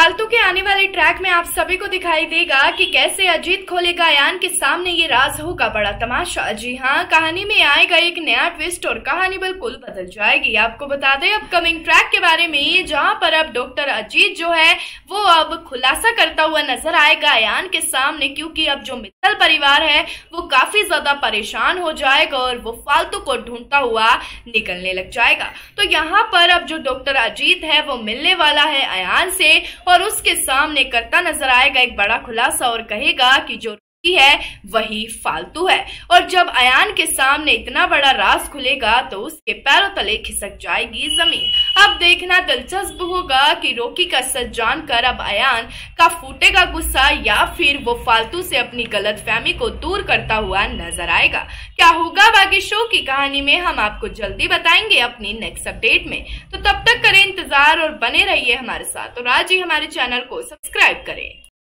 फालतू के आने वाले ट्रैक में आप सभी को दिखाई देगा कि कैसे अजीत खोलेगा अयान के सामने ये राज होगा बड़ा तमाशा। जी हाँ, कहानी में आएगा एक नया ट्विस्ट और कहानी बिल्कुल बदल जाएगी। आपको बता दें अपकमिंग ट्रैक के बारे में, जहां पर अब डॉक्टर अजीत जो है वो अब खुलासा करता हुआ नजर आएगा अयान के सामने, क्योंकि अब जो मित्तल परिवार है वो काफी ज्यादा परेशान हो जाएगा और वो फालतू को ढूंढता हुआ निकलने लग जाएगा। तो यहाँ पर अब जो डॉक्टर अजीत है वो मिलने वाला है अयान से और उसके सामने करता नजर आएगा एक बड़ा खुलासा और कहेगा कि जो है वही फालतू है। और जब अयान के सामने इतना बड़ा राज खुलेगा तो उसके पैरों तले खिसक जाएगी जमीन। अब देखना दिलचस्प होगा कि रॉकी का सच जानकर अब अयान का फूटेगा गुस्सा या फिर वो फालतू से अपनी गलतफहमी को दूर करता हुआ नजर आएगा। क्या होगा बाकी शो की कहानी में, हम आपको जल्दी बताएंगे अपनी नेक्स्ट अपडेट में। तो तब तक करें इंतजार और बने रहिए हमारे साथ और आज ही हमारे चैनल को सब्सक्राइब करें।